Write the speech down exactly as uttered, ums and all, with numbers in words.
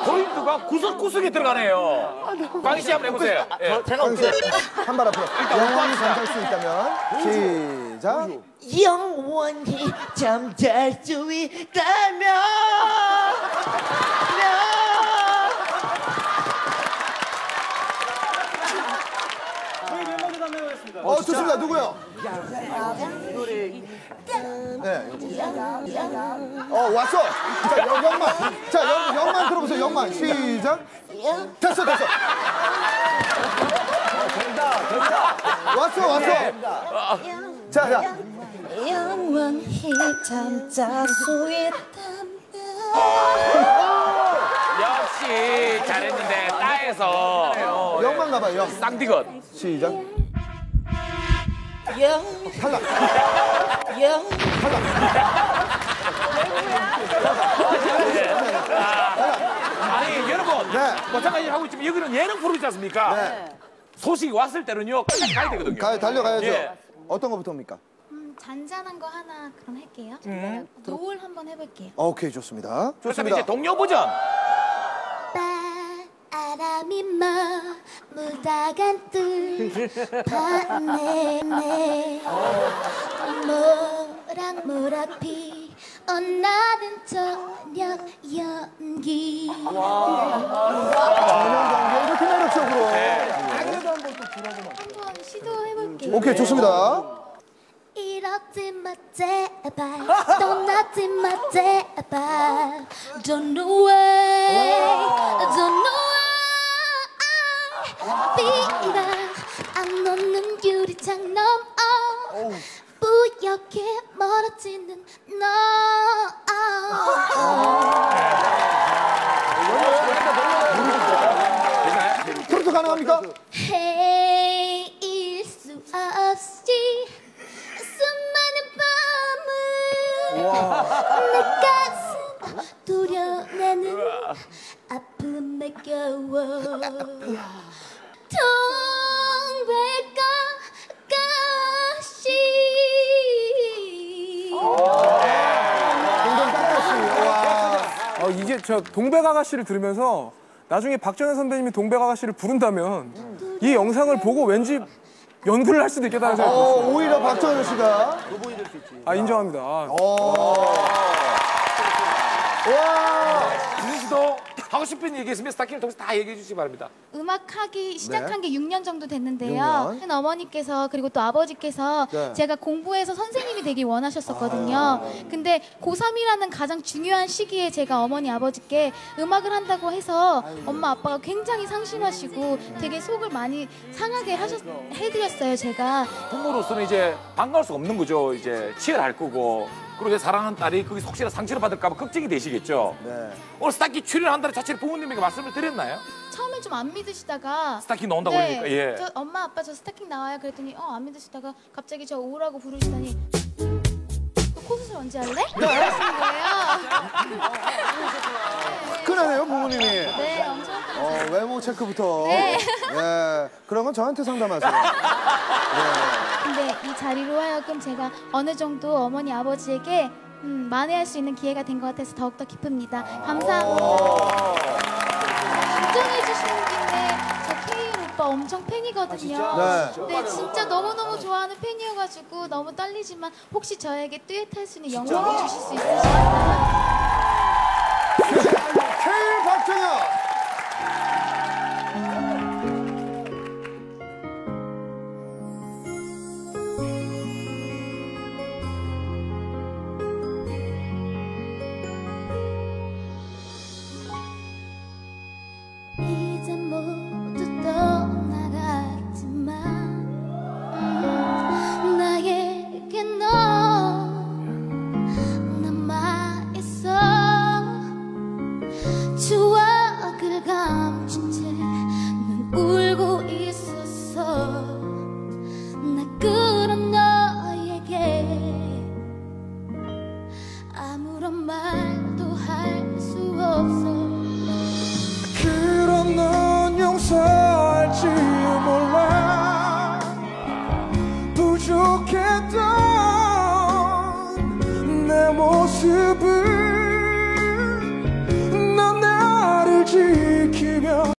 포인트가 구석구석에 들어가네요. 광희 씨 한번 해보세요. 예. 제가 어떻게 한발 앞으로. 영원히 잠잘 수 있다면 시작. 영원히 잠잘 수 있다면 어, 좋습니다. 누구요? 네. 어, 왔어. 자, 영, 영만. 자, 영, 영만 들어보세요. 영만. 시작. 됐어, 됐어. 된다, 된다. 왔어, 왔어. 자, 자. 영원히 잠잘 수 있다면 역시 잘했는데 따에서 영만 가봐요. 영. 쌍디것. 시작. 영 탈락. 영 탈락. 아니 여러분, 네. 뭐 잠깐 하고 있지만 여기는 예능 프로이지 않습니까? 네. 소식이 왔을 때는요 끝까지 가야 되거든요. 가, 달려가야죠. 예. 어떤 거부터 합니까? 음, 잔잔한 거 하나 그럼 할게요. 음. 노을 한번 해볼게요. 오케이, 좋습니다. 그렇다면 좋습니다. 이제 동료 버전. 바람이 머무다간 뜰밤내내 모락모락 피어나는 저녁 연기. 전형 경기 이렇게 매력적으로. 한번 시도해볼게요. 오케이, 좋습니다. 이러지 마 제발 떠나지 마 제발 Don't know why Don't know why 비가 안 오는 유리창 너머 뿌옇게 멀어지는 너 트로트 가능합니까? 헤일 수 없이 수많은 밤을 내 가슴 도려내는 아픔에 겨워 동백아가씨. 동백아가씨. 와. 어, 이게 저 동백아가씨를 들으면서 나중에 박정현 선배님이 동백아가씨를 부른다면 이 영상을 보고 왠지 연구를 할 수도 있겠다는 생각이 들었어요. 어, 오히려 박정현 씨가. 아, 인정합니다. 아. 와. 준희 씨도 하고 싶은 얘기 있으면 스타킹을 통해서 다 얘기해 주시기 바랍니다. 음악하기 시작한 네. 게 육 년 정도 됐는데요. 육 년. 큰 어머니께서 그리고 또 아버지께서 네. 제가 공부해서 선생님이 되길 원하셨었거든요. 아. 근데 고삼이라는 가장 중요한 시기에 제가 어머니 아버지께 음악을 한다고 해서 엄마 아빠가 굉장히 상심하시고 되게 속을 많이 상하게 하셨, 해드렸어요, 제가. 부모로서는 이제 반가울 수가 없는 거죠. 이제 치열할 거고. 그리고 이제 사랑하는 딸이 거기서 혹시나 상처를 받을까 봐 걱정이 되시겠죠. 네. 오늘 스타킹 출연한다는 자체를 부모님에게 말씀을 드렸나요? 처음엔 좀 안 믿으시다가 스타킹 나온다고 네, 그러니까 예. 저 엄마 아빠 저 스타킹 나와요 그랬더니 어 안 믿으시다가 갑자기 저 오라고 부르시더니 너 코수술 언제 할래? 그러시는 거예요. 화끈하네요, 부모님이. 네, 엄청 어, 외모 체크부터. 네. 예. 그런 건 저한테 상담하세요. 네. 근데 이 자리로 하여금 제가 어느 정도 어머니 아버지에게 음, 만회할 수 있는 기회가 된 것 같아서 더욱더 기쁩니다. 감사합니다. 인정해 주시는 김에 저 케이윌 오빠 엄청 팬이거든요. 네. 네, 진짜 너무너무 좋아하는 팬이어가지고 너무 떨리지만 혹시 저에게 듀엣할 수 있는 영광을 주실 수 있으실까요? 케이윌 박정현. 이제 모두 떠나갔지만 음, 나에게 너 남아있어 추억을 가